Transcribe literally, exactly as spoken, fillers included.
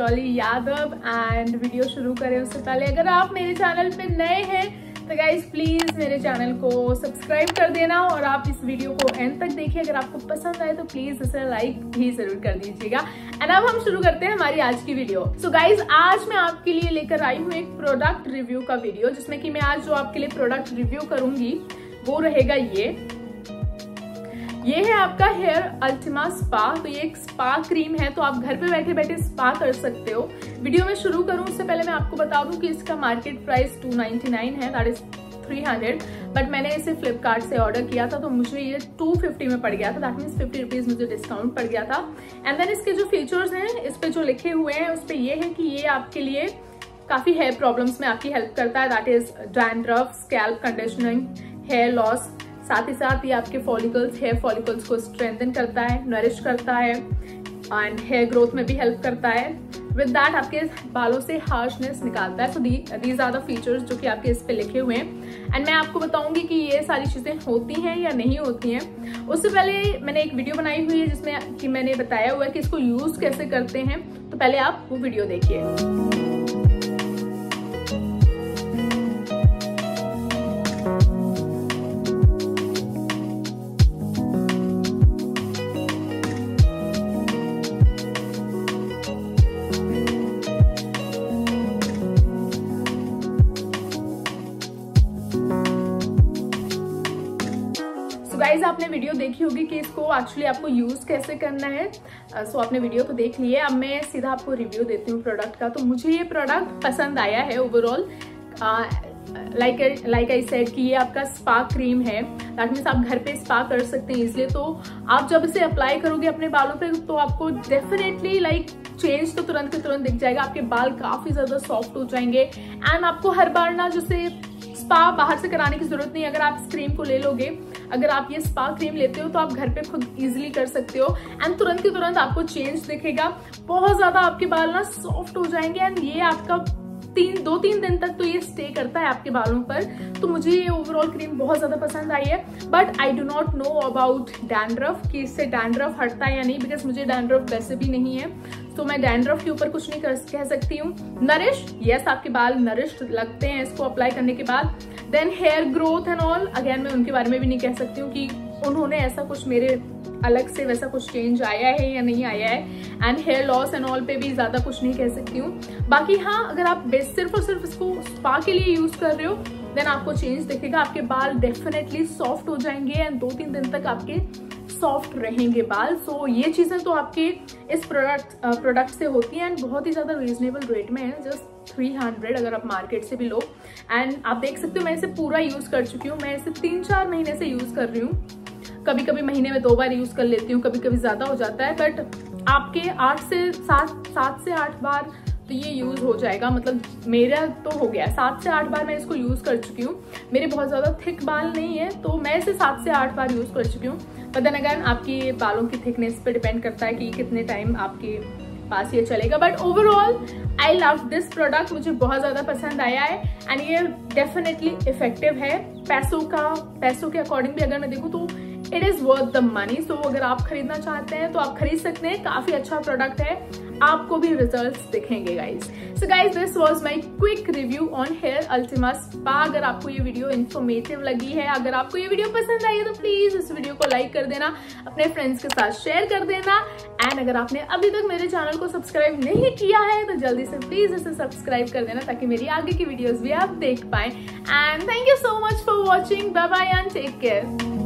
Dolly Yadav and video शुरू करें उससे पहले अगर आप मेरे चैनल पे नए हैं तो गाइज प्लीज मेरे चैनल को सब्सक्राइब कर देना और आप इस वीडियो को एंड तक देखिए। अगर आपको पसंद आए तो प्लीज इसे लाइक भी जरूर कर दीजिएगा। एंड अब हम शुरू करते हैं हमारी आज की वीडियो। सो गाइज आज मैं आपके लिए लेकर आई हूँ एक प्रोडक्ट रिव्यू का वीडियो, जिसमें कि मैं आज जो आपके लिए प्रोडक्ट रिव्यू करूंगी वो रहेगा ये ये है आपका हेयर अल्टिमा स्पा। तो ये एक स्पा क्रीम है, तो आप घर पे बैठे बैठे स्पा कर सकते हो। वीडियो में शुरू करूं उससे पहले मैं आपको बता दूं कि इसका market price two ninety nine है, that is three hundred, but मैंने इसे फ्लिपकार्ट से ऑर्डर किया था तो मुझे ये टू फिफ्टी में पड़ गया था, दैट मीन्स फिफ्टी रुपीज मुझे डिस्काउंट पड़ गया था। एंड देन इसके जो फीचर्स हैं इस पे जो लिखे हुए हैं उस पे ये है कि ये आपके लिए काफी हेयर प्रॉब्लम्स में आपकी हेल्प करता है, that is dandruff, scalp conditioning, hair loss, साथ ही साथ ये आपके फॉलिकल्स हेयर फॉलिकल्स को स्ट्रेंथन करता है, नरिश करता है एंड हेयर ग्रोथ में भी हेल्प करता है। विद दैट आपके बालों से हार्शनेस निकालता है। So these are the features जो कि आपके इस पे लिखे हुए हैं। एंड मैं आपको बताऊंगी कि ये सारी चीजें होती हैं या नहीं होती हैं। उससे पहले मैंने एक वीडियो बनाई हुई है जिसमें कि मैंने बताया हुआ है कि इसको यूज कैसे करते हैं, तो पहले आप वो वीडियो देखिए। गाइज आपने वीडियो देखी होगी कि इसको एक्चुअली आपको यूज कैसे करना है। सो uh, so आपने वीडियो तो देख ली है। अब मैं सीधा आपको रिव्यू देती हूँ प्रोडक्ट का। तो मुझे ये प्रोडक्ट पसंद आया है overall. Like like I said कि ये आपका स्पा क्रीम है, दैट मीन्स आप घर पे स्पा कर सकते हैं इसलिए। तो आप जब इसे अप्लाई करोगे अपने बालों पे तो आपको डेफिनेटली लाइक चेंज तो तुरंत के तुरंत दिख जाएगा। आपके बाल काफी ज्यादा सॉफ्ट हो जाएंगे एंड आपको हर बार ना जैसे स्पा बाहर से कराने की जरूरत नहीं। अगर आप इस क्रीम को ले लोगे, अगर आप ये स्पा क्रीम लेते हो तो आप घर पे खुद इजीली कर सकते हो एंड तुरंत के तुरंत आपको चेंज दिखेगा। बहुत ज्यादा आपके बाल ना सॉफ्ट हो जाएंगे एंड ये आपका तीन दो तीन दिन तक तो ये स्टे करता है आपके बालों पर। तो मुझे ये ओवरऑल क्रीम बहुत ज्यादा पसंद आई है। But I do not know about dandruff कि इससे डैंड्रफ हटता है या नहीं, बिकॉज मुझे डैंड्रफ वैसे भी नहीं है, तो मैं डैंड्रफ के ऊपर कुछ नहीं कर कह सकती हूँ। नरिश, यस आपके बाल नरिश लगते हैं इसको अप्लाई करने के बाद। Then hair growth and all, again मैं उनके बारे में भी नहीं कह सकती हूँ कि उन्होंने ऐसा कुछ मेरे अलग से वैसा कुछ चेंज आया है या नहीं आया है। And hair loss and all पे भी ज्यादा कुछ नहीं कह सकती हूँ। बाकी हाँ, अगर आप बेस सिर्फ और सिर्फ इसको स्पा के लिए यूज कर रहे हो देन आपको चेंज दिखेगा। आपके बाल डेफिनेटली सॉफ्ट हो जाएंगे एंड दो तीन दिन तक आपके सॉफ्ट रहेंगे बाल। सो so, ये चीजें तो आपके इस प्रोडक्ट प्रोडक्ट से होती हैं एंड बहुत ही ज्यादा रीजनेबल रेट में है, जस्ट थ्री हंड्रेड अगर आप मार्केट से भी लो। एंड आप देख सकते हो मैं इसे पूरा यूज कर चुकी हूँ। मैं इसे तीन चार महीने से यूज कर रही हूँ। कभी कभी महीने में दो बार यूज कर लेती हूँ, कभी कभी ज्यादा हो जाता है, बट आपके आठ से सात सात से आठ बार तो ये यूज हो जाएगा। मतलब मेरा तो हो गया, सात से आठ बार मैं इसको यूज कर चुकी हूँ। मेरे बहुत ज्यादा थिक बाल नहीं है तो मैं इसे सात से आठ बार यूज कर चुकी हूँ। बट देन अगेन आपकी बालों की थिकनेस पे डिपेंड करता है कि कितने टाइम आपके पास ये चलेगा। But overall I love this product, मुझे बहुत ज्यादा पसंद आया है एंड ये डेफिनेटली इफेक्टिव है। पैसों का पैसों के अकॉर्डिंग भी अगर मैं देखूँ तो it is worth the money. So अगर आप खरीदना चाहते हैं तो आप खरीद सकते हैं, काफी अच्छा प्रोडक्ट है, आपको भी रिजल्ट्स दिखेंगे guys. So guys this was my quick review on hair ultima spa. अगर आपको ये वीडियो इन्फॉर्मेटिव लगी है, अगर आपको ये वीडियो पसंद आई है तो प्लीज इस वीडियो को लाइक कर देना, अपने फ्रेंड्स के साथ शेयर कर देना एंड अगर आपने अभी तक मेरे चैनल को सब्सक्राइब नहीं किया है तो जल्दी से प्लीज इसे सब्सक्राइब कर देना ताकि मेरी आगे की वीडियोज भी आप देख पाए। And thank you so much for watching. Bye bye and take care.